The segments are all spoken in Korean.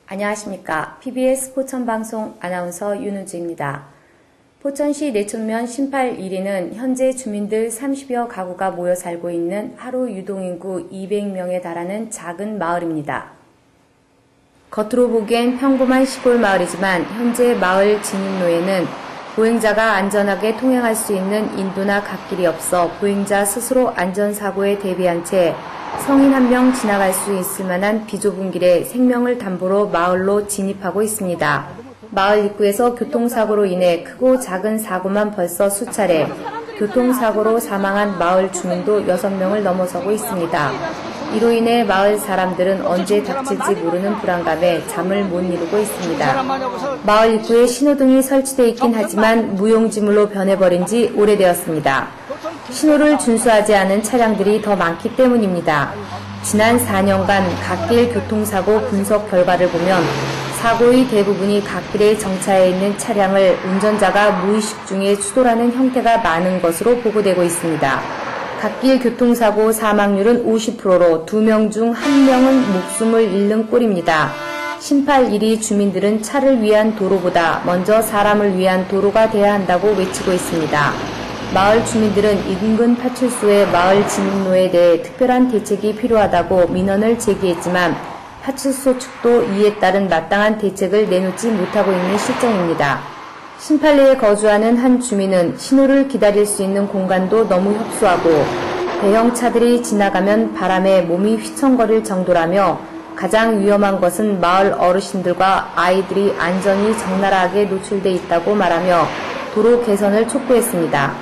안녕하십니까. PBS 포천방송 아나운서 윤은주입니다. 포천시 내촌면 신팔 1위는 현재 주민들 30여 가구가 모여 살고 있는 하루 유동인구 200명에 달하는 작은 마을입니다. 겉으로 보기엔 평범한 시골 마을이지만 현재 마을 진입로에는 보행자가 안전하게 통행할 수 있는 인도나 갓길이 없어 보행자 스스로 안전사고에 대비한 채 성인 한 명 지나갈 수 있을 만한 비좁은 길에 생명을 담보로 마을로 진입하고 있습니다. 마을 입구에서 교통사고로 인해 크고 작은 사고만 벌써 수차례, 교통사고로 사망한 마을 주민도 6명을 넘어서고 있습니다. 이로 인해 마을 사람들은 언제 닥칠지 모르는 불안감에 잠을 못 이루고 있습니다. 마을 입구에 신호등이 설치되어 있긴 하지만 무용지물로 변해버린 지 오래되었습니다. 신호를 준수하지 않은 차량들이 더 많기 때문입니다. 지난 4년간 갓길 교통사고 분석 결과를 보면 사고의 대부분이 갓길에 정차해 있는 차량을 운전자가 무의식 중에 추돌하는 형태가 많은 것으로 보고되고 있습니다. 갓길 교통사고 사망률은 50%로 2명 중 1명은 목숨을 잃는 꼴입니다. 신팔 1위 주민들은 차를 위한 도로보다 먼저 사람을 위한 도로가 돼야 한다고 외치고 있습니다. 마을 주민들은 인근 파출소의 마을 진입로에 대해 특별한 대책이 필요하다고 민원을 제기했지만 파출소 측도 이에 따른 마땅한 대책을 내놓지 못하고 있는 실정입니다. 신팔리에 거주하는 한 주민은 신호를 기다릴 수 있는 공간도 너무 협소하고 대형 차들이 지나가면 바람에 몸이 휘청거릴 정도라며 가장 위험한 것은 마을 어르신들과 아이들이 안전이 적나라하게 노출돼 있다고 말하며 도로 개선을 촉구했습니다.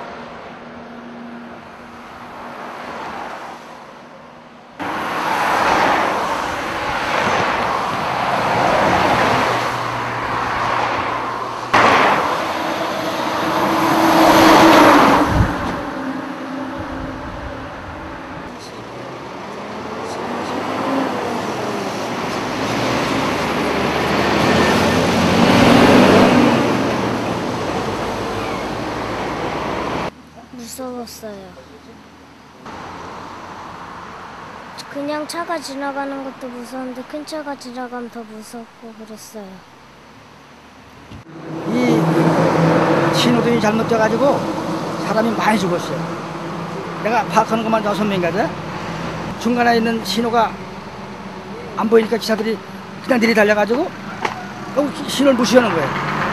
무서웠어요. 그냥 차가 지나가는 것도 무서운데 큰 차가 지나가면 더 무섭고 그랬어요. 이 신호등이 잘못돼가지고 사람이 많이 죽었어요. 내가 파악하는 것만 6명이거든. 중간에 있는 신호가 안 보이니까 기사들이 그냥 내리달려가지고 신호를 무시하는 거예요.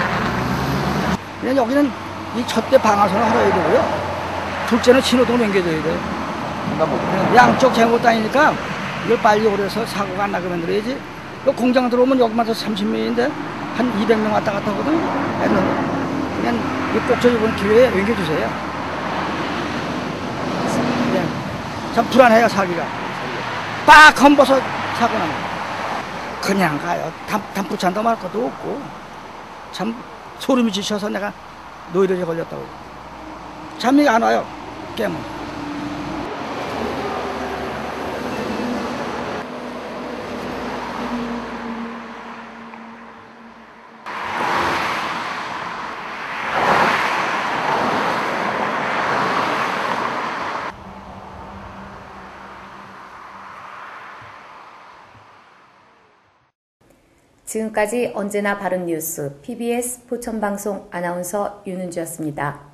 그냥 여기는 이 첫째 방아선을 하려야 되고요. 둘째는 신호등을 옮겨줘야 돼요. 양쪽 제목 다니니까 이걸 빨리 오래서 사고가 안 나게 만들어야지. 공장 들어오면 여기만 서 30명인데 한 200명 왔다 갔다 하거든. 그냥 꼭 저 이번 기회에 옮겨주세요. 그냥 참 불안해요, 사기가. 빡 험버서 사고 나면 그냥 가요. 담프찬도 말 것도 없고 참 소름이 지쳐서 내가 노이로제 걸렸다고. 잠이 안 와요. 깨면. 지금까지 언제나 바른 뉴스 PBS 포천방송 아나운서 윤은주였습니다.